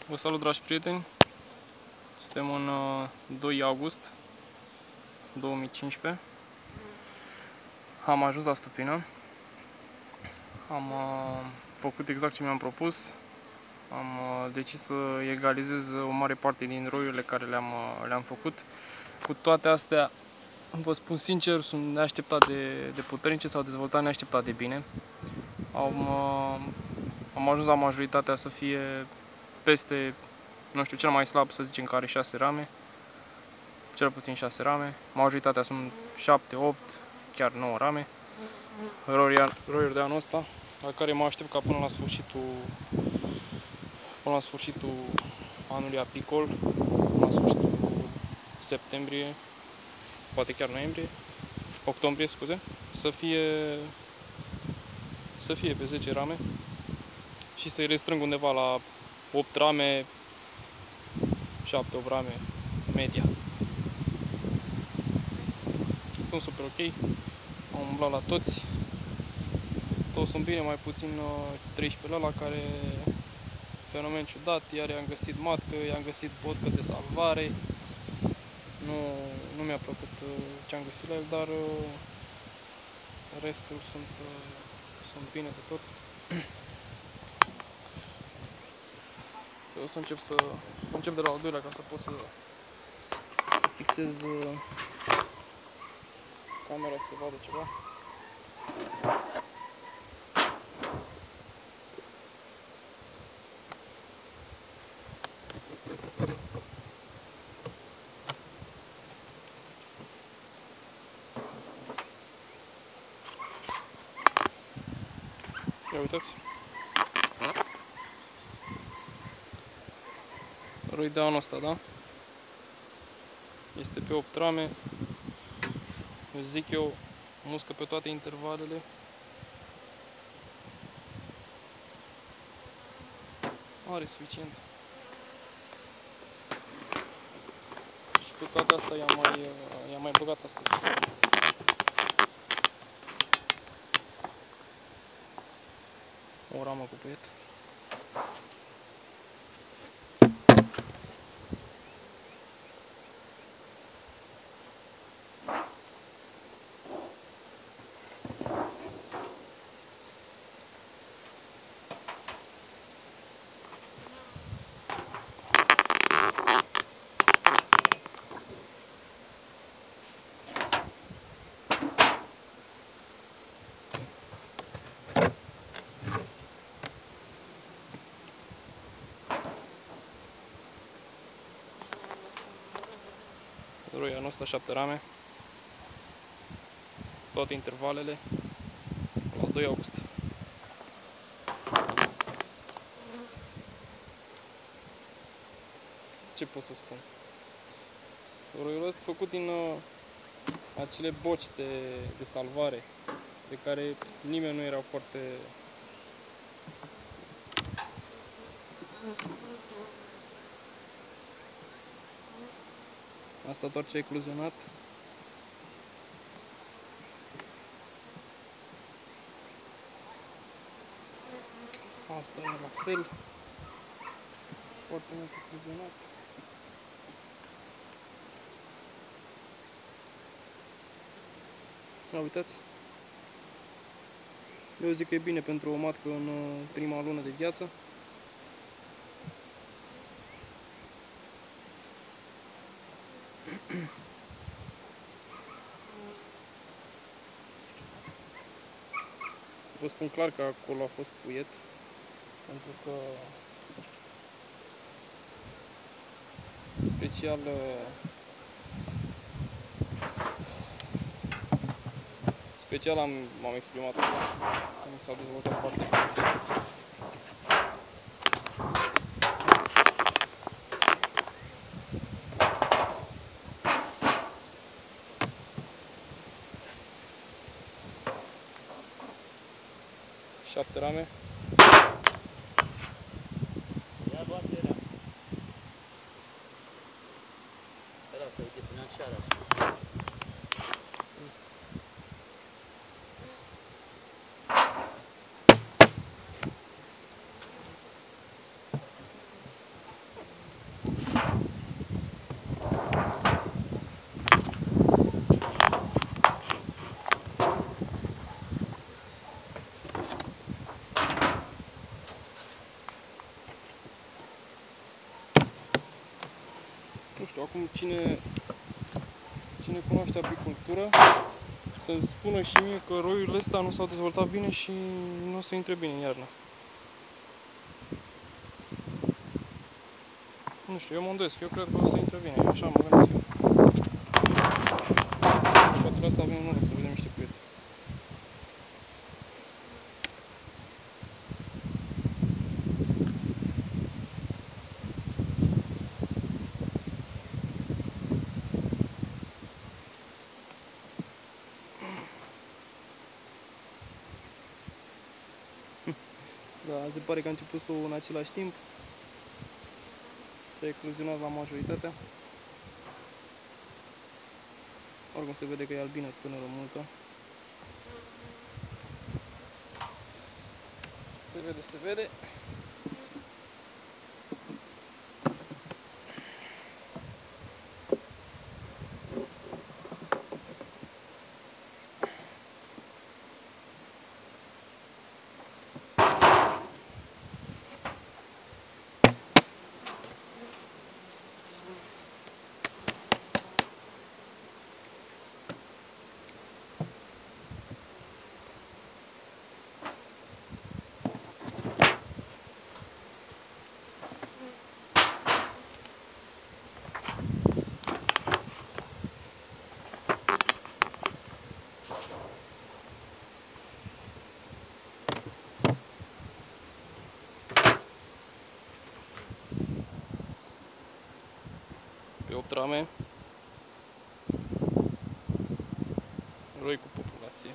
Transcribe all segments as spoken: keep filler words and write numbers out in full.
Vă salut, dragi prieteni! Suntem în doi august două mii cincisprezece. Am ajuns la Stupină. Am uh, făcut exact ce mi-am propus. Am uh, decis să egalizez o mare parte din roiurile care le-am uh, le-am făcut. Cu toate astea, vă spun sincer, sunt neașteptat de, de puternice, s-au dezvoltat neașteptat de bine. Am, uh, am ajuns la majoritatea să fie peste, nu știu, cel mai slab, să zicem, că are șase rame. Cel puțin șase rame. Majoritatea sunt șapte, opt, chiar nouă rame. Roiuri de anul ăsta, la care mă aștept ca până la sfârșitul până la sfârșitul anului apicol, până la sfârșitul septembrie, poate chiar noiembrie, octombrie, scuze, să fie să fie pe zece rame și să-i restrâng undeva la opt rame, șapte opt rame, media. Sunt super ok, am umblat la toți, toți sunt bine, mai puțin treisprezece ăla care fenomen ciudat, iar i-am găsit matcă, i-am găsit potcă de salvare. Nu, nu mi-a plăcut ce am găsit la el, dar restul sunt, sunt bine de tot. Eu o să încep să încep de la al doilea ca să pot să, să fixez camera să se vadă ceva. Ia uitați. Roi de anul ăsta, da? Este pe opt rame. Eu zic eu, muscă pe toate intervalele. Are suficient. Și pe toate astea i-am mai, i-am mai băgat astăzi o ramă cu puiet. Roi anul ăsta șapte rame, toate intervalele, la doi august. Ce pot să spun? Roiul ăsta făcut din uh, acele boci de, de salvare, pe care nimeni nu era foarte asta doar ce a ecluzionat. Asta e la fel. Foarte mult ecluzionat. Da, uitați. Eu zic că e bine pentru o matcă în prima lună de viață. Vă spun clar că acolo a fost puiet, pentru că special special am m-am exprimat că mi s-a dezvoltat foarte bine. Șapte rame. Ia bateria. Era să uite până seara. Nu știu, acum cine, cine cunoaște apicultură să-mi spună și mie că roiurile astea nu s-au dezvoltat bine și nu o să intre bine în iarnă. Nu știu, eu mă îndoiesc, eu cred că o să intre bine, așa mă gândesc eu. Poate la asta avem noroc să vedem niște cuiete. Da, se pare că a început să o în același timp. S-a ecluzionat la majoritatea. Oricum se vede că e albină tânără multă. Se vede, se vede. Pe opt rame, roi cu populație.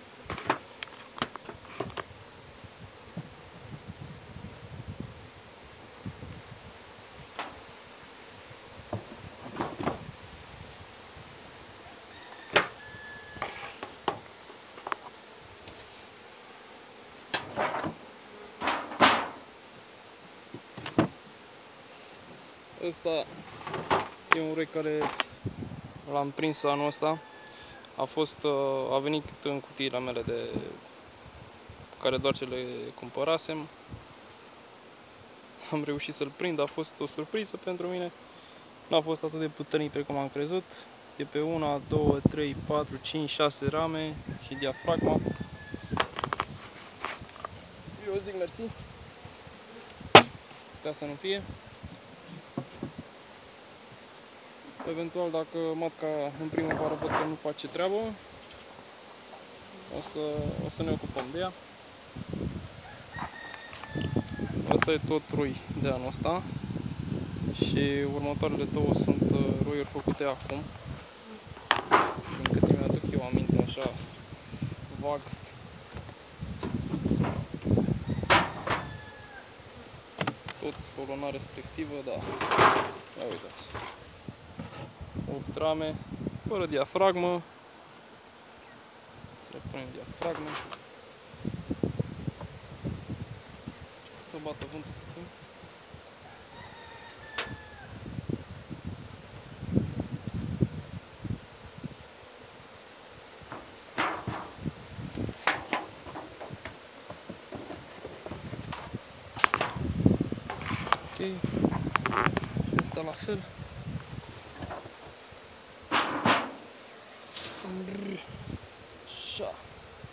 Ăsta e un roi care l-am prins anul ăsta. A fost, a venit în cutiile mele de care doar ce le cumpărasem. Am reușit să-l prind, a fost o surpriză pentru mine. N-a fost atât de puternic precum am crezut. E pe unu, doi, trei, patru, cinci, șase rame și diafragma. Eu zic mersi. Ca să nu fie. Eventual, dacă matca în primăvară văd că nu face treabă, o să, o să ne ocupăm de ea. Asta e tot roi de anul ăsta și următoarele două sunt roiuri făcute acum. Din câte mi-aduc eu aminte, așa, vag. Tot colonare selectivă, da. Ia uitați. opt rame, fără diafragmă. Să le punem diafragmă. Să bată vântul puțin. Ok. Asta la fel. Așa.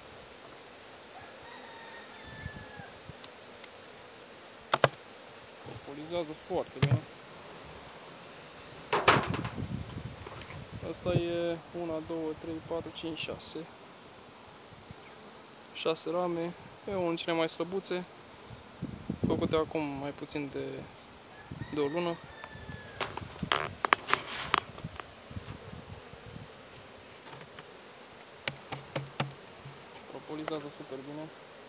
Polizează foarte bine. Asta e unu, doi, trei, patru, cinci, șase. șase rame. E unul dintre cele mai slăbuțe. Făcute acum mai puțin de, de o lună. Polizează super bine.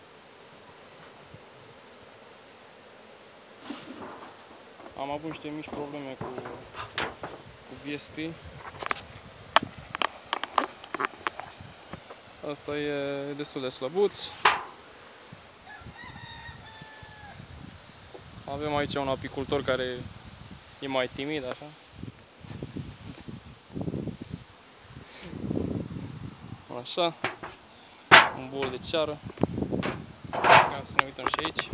Am avut niște mici probleme cu, cu V S P. Asta e destul de slăbuț. Avem aici un apicultor care e mai timid, așa. Așa. Un bol de ceară. Ca să ne uităm și aici.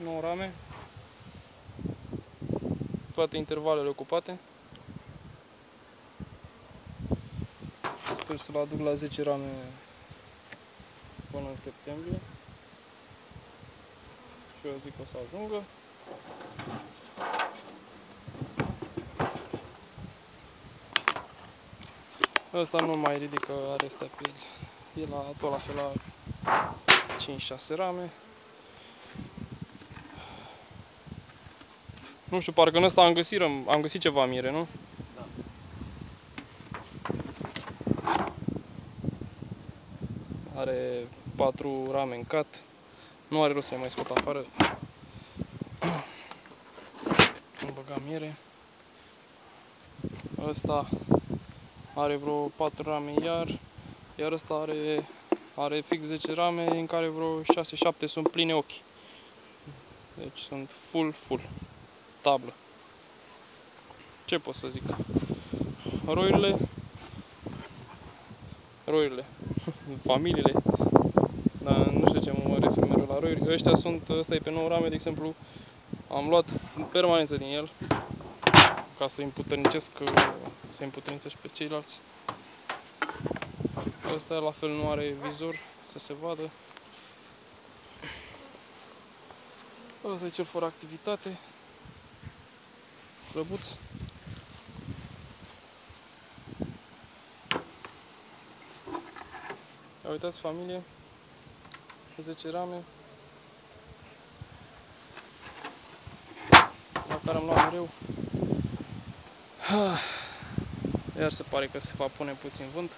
nouă rame. Toate intervalele ocupate. Sper să-l aduc la zece rame până în septembrie. Și eu zic că o să ajungă. Ăsta nu mai ridică, are stapel. E la tot la fel la cinci șase rame. Nu știu, parcă în ăsta am găsit, am găsit ceva mire, nu? Da. Are patru rame în cat. Nu are rost să le mai scot afară. Am băgat miere. Ăsta are vreo patru rame iar. Iar ăsta are, are fix zece rame, în care vreo șase șapte sunt pline ochi. Deci sunt full, full. Tablă. Ce pot să zic? Roile. Roile. Familiile. Dar nu știu ce mă refer mereu la roiri. Ăștia sunt, ăsta e pe nouă rame, de exemplu. Am luat în permanență din el. Ca să-i împuternicesc, să-i împuternicesc și pe ceilalți. Ăsta la fel nu are vizor, să se vadă. Ăsta e cel fără activitate. Slăbuț. Ia uitați, familie. zece rame. La care am luat mereu. Iar se pare că se va pune puțin vânt.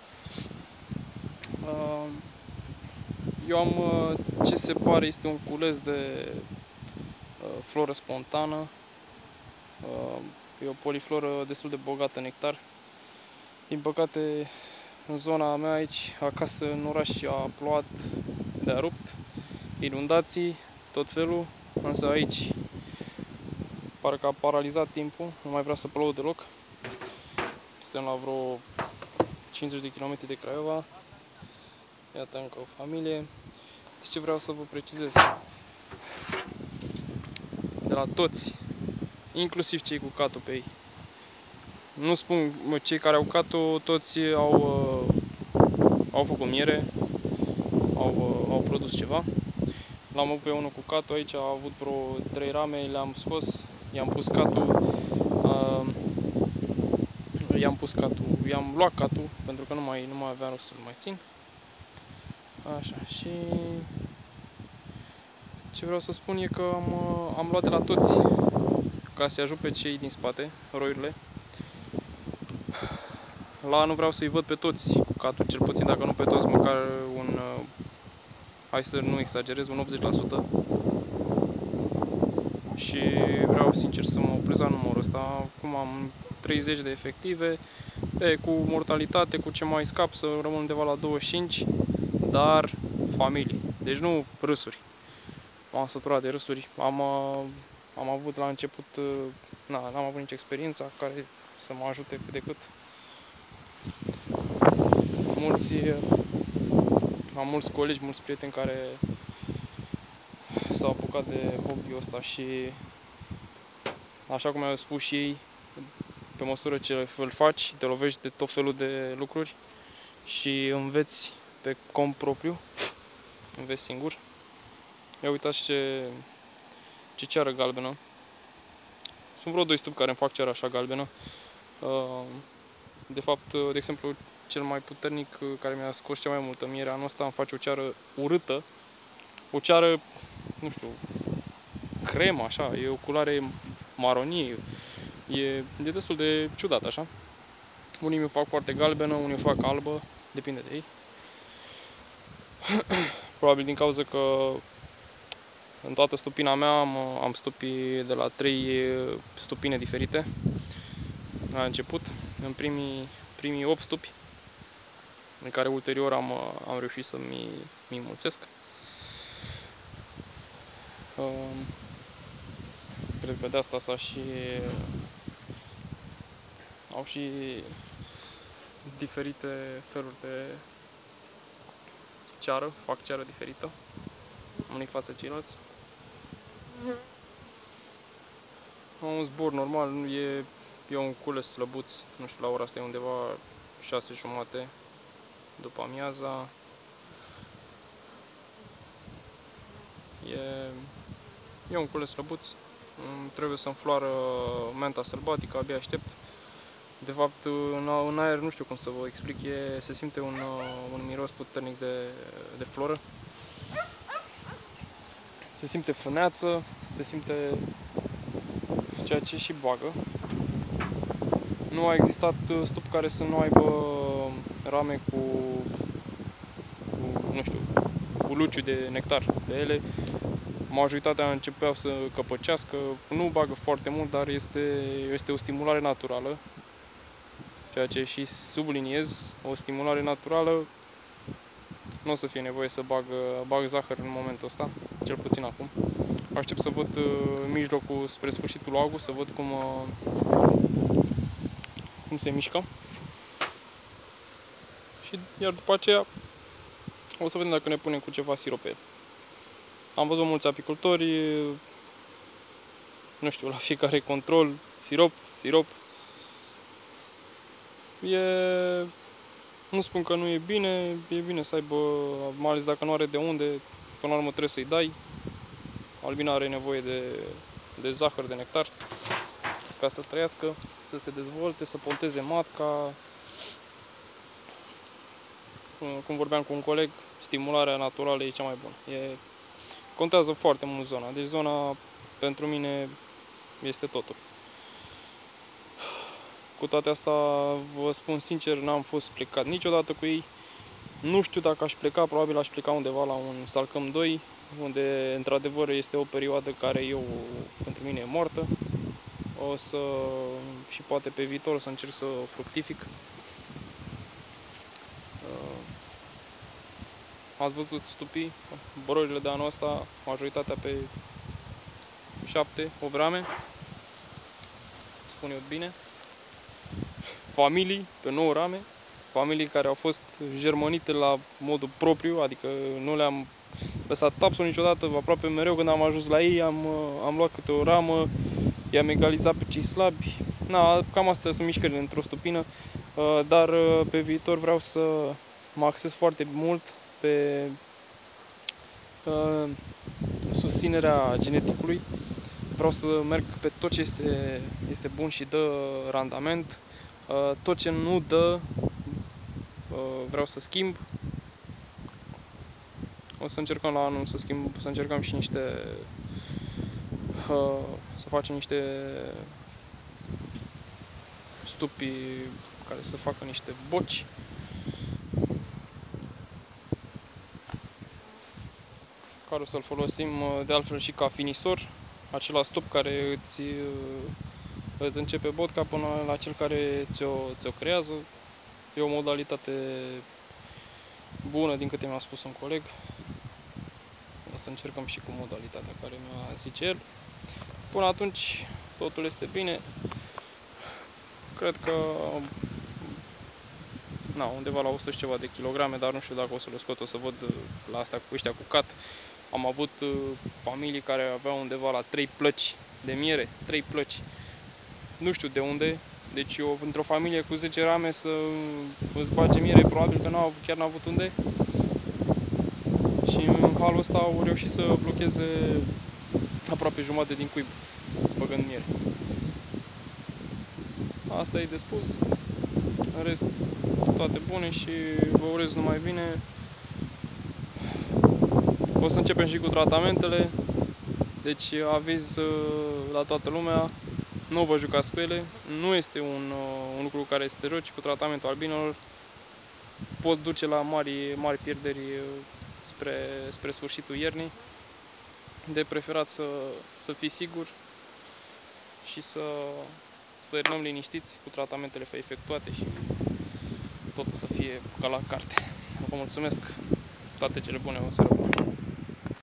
Eu am ce se pare este un cules de floră spontană. E o polifloră destul de bogată în nectar. Din păcate, în zona mea aici, acasă în oraș, a plouat de-a rupt, inundații, tot felul, însă aici parcă a paralizat timpul, nu mai vrea să plouă deloc. Suntem la vreo cincizeci de kilometri de Craiova. Iată încă o familie. Deci ce vreau să vă precizez? De la toți, inclusiv cei cu catul pe ei. Nu spun cei care au catul, toți au, au făcut miere, au, au produs ceva. L-am avut pe unul cu catul aici, a avut vreo trei rame, le-am scos, i-am pus catul, uh, i-am pus catul, i-am luat catul, pentru că nu mai, nu mai aveam rost să-l mai țin. Așa, și ce vreau să spun e că am, am luat de la toți, ca să-i ajut pe cei din spate, roiurile. La anul vreau să-i văd pe toți cu catul, cel puțin dacă nu pe toți, măcar un, hai să nu exagerez, un optzeci la sută. Și vreau sincer să mă opresc la numărul ăsta. Acum am treizeci de efective, e, cu mortalitate, cu ce mai scap să rămân undeva la douăzeci și cinci, dar familie. Deci nu râsuri. M-am săturat de râsuri. Am, am avut la început, na, n-am avut nici experiența care să mă ajute cât de cât. Mulți, am mulți colegi, mulți prieteni care s-au apucat de hobby-ul ăsta și, așa cum au spus și ei, pe măsură ce îl faci, te lovești de tot felul de lucruri și înveți pe cont propriu, înveți singur. Ia uitați ce, ce ceară galbenă. Sunt vreo doi stupi care îmi fac ceară așa galbenă. De fapt, de exemplu, cel mai puternic care mi-a scos cea mai multă miere anul ăsta îmi face o ceară urâtă. O ceară, nu știu, cremă, așa, e o culoare maronie. E, e destul de ciudat, așa. Unii mi-o fac foarte galbenă, unii o fac albă, depinde de ei. Probabil din cauza că în toată stupina mea am, am stupii de la trei stupine diferite la început, în primii, primii opt stupi, în care ulterior am, am reușit să-mi mi mulțesc. Cred că de asta s-a și au și diferite feluri de ceară, fac ceară diferită unii față ceilalți. Am un zbor normal, e, e un cules slăbuț, nu știu, la ora asta e undeva șase jumate după amiaza. E, e un cules slăbuț, trebuie să înfloară menta sălbatică, abia aștept. De fapt, în, în aer, nu știu cum să vă explic, e, se simte un, un miros puternic de, de floră. Se simte frâneață, se simte ceea ce și bagă. Nu a existat stup care să nu aibă rame cu, cu nu știu, cu luciu de nectar pe ele. Majoritatea începeau să căpăcească, nu bagă foarte mult, dar este, este o stimulare naturală. Ceea ce și subliniez, o stimulare naturală, nu o să fie nevoie să bag, bag zahăr în momentul ăsta, cel puțin acum. Aștept să văd în mijlocul, spre sfârșitul august, să văd cum, cum se mișcă. Și iar după aceea o să vedem dacă ne punem cu ceva sirop pe el. Am văzut mulți apicultori, nu știu, la fiecare control, sirop, sirop. E... Nu spun că nu e bine, e bine să aibă, mai ales dacă nu are de unde, până la urmă trebuie să-i dai. Albina are nevoie de, de zahăr, de nectar, ca să trăiască, să se dezvolte, să ponteze matca. Cum vorbeam cu un coleg, stimularea naturală e cea mai bună. E, contează foarte mult zona, deci zona pentru mine este totul. Cu toate astea, vă spun sincer, n-am fost plecat niciodată cu ei. Nu știu dacă aș pleca, probabil aș pleca undeva la un Salcâm doi, unde într-adevăr este o perioadă care eu, pentru mine, e moartă. O să, și poate pe viitor o să încerc să fructific. Ați văzut stupii, bororile de anul ăsta, majoritatea pe șapte, opt rame, spun eu bine. Familii pe nouă rame, familii care au fost germănite la modul propriu, adică nu le-am lăsat tapsul niciodată, aproape mereu când am ajuns la ei am, am luat câte o ramă, i-am egalizat pe cei slabi. Na, cam astea sunt mișcările într-o stupină, dar pe viitor vreau să mă axez foarte mult pe uh, susținerea geneticului. Vreau să merg pe tot ce este, este bun și dă randament. Uh, tot ce nu dă, uh, vreau să schimb. O să încercăm la anul să schimb, să încercăm și niște, uh, să facem niște stupi care să facă niște boci. Care o să-l folosim de altfel și ca finisor, acela stup care îți, îți începe botca până la cel care ți-o, ți-o creează. E o modalitate bună, din câte mi-a spus un coleg. O să încercăm și cu modalitatea care mi-a zice el. Până atunci totul este bine. Cred că na, undeva la o sută și ceva de kilograme, dar nu știu dacă o să le scot, o să văd la astea cu ăștia cu cat. Am avut uh, familii care aveau undeva la trei plăci de miere, trei plăci. Nu știu de unde, deci eu într-o familie cu zece rame să îți bage miere, probabil că n-au, chiar n-au avut unde. Și în halul ăsta au reușit să blocheze aproape jumătate din cuib, băgând miere. Asta e de spus. În rest, toate bune și vă urez numai bine. O să începem și cu tratamentele, deci aviz la toată lumea, nu vă jucați cu ele, nu este un, un lucru care să te joci cu tratamentul albinelor, pot duce la mari, mari pierderi spre, spre sfârșitul iernii, de preferat să, să fii sigur și să, să rămânem liniștiți cu tratamentele efectuate și totul să fie ca la carte. Vă mulțumesc, toate cele bune, o seară bună!